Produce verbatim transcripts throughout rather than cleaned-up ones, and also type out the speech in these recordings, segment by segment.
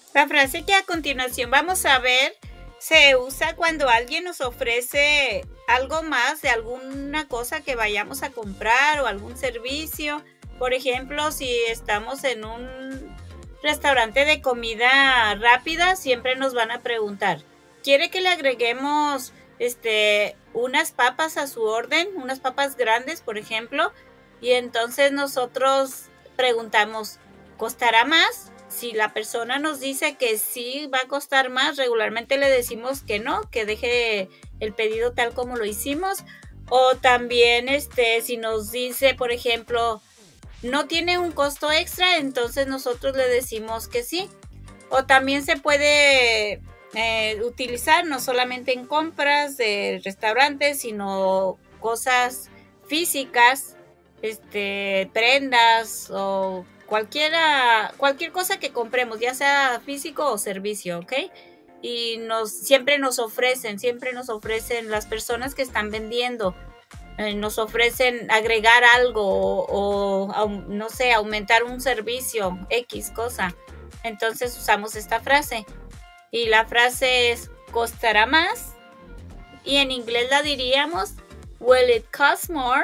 La frase que a continuación vamos a ver se usa cuando alguien nos ofrece algo más de alguna cosa que vayamos a comprar o algún servicio. Por ejemplo, si estamos en un restaurante de comida rápida, siempre nos van a preguntar, ¿quiere que le agreguemos este, unas papas a su orden? Unas papas grandes, por ejemplo. Y entonces nosotros preguntamos, ¿costará más? Si la persona nos dice que sí va a costar más, regularmente le decimos que no, que deje el pedido tal como lo hicimos. O también este, si nos dice, por ejemplo, no tiene un costo extra, entonces nosotros le decimos que sí. O también se puede eh, utilizar no solamente en compras de restaurantes, sino cosas físicas, este, prendas o cualquiera, cualquier cosa que compremos, ya sea físico o servicio, ¿ok? Y nos, siempre nos ofrecen, siempre nos ofrecen las personas que están vendiendo, eh, nos ofrecen agregar algo o, o, no sé, aumentar un servicio, X cosa. Entonces usamos esta frase. Y la frase es, ¿costará más? Y en inglés la diríamos, will it cost more?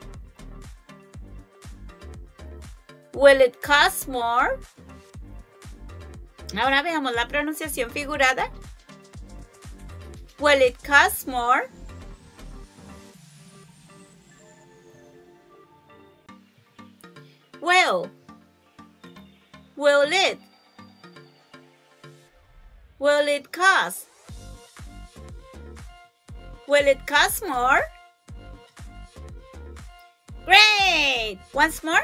Will it cost more? Ahora veamos la pronunciación figurada. Will it cost more? Will. Will it? Will it cost? Will it cost more? Great! Once more.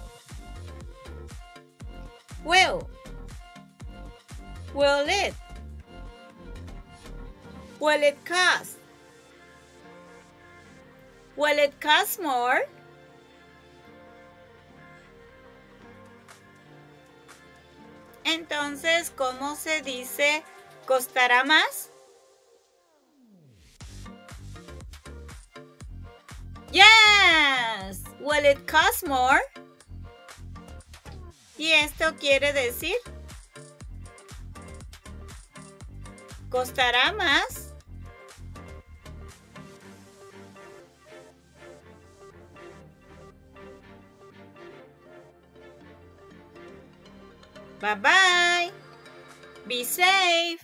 Will. Will it? Will it cost? Will it cost more? Entonces, ¿cómo se dice costará más? Yes! Will it cost more? Y esto quiere decir, ¿costará más? Bye bye. Be safe.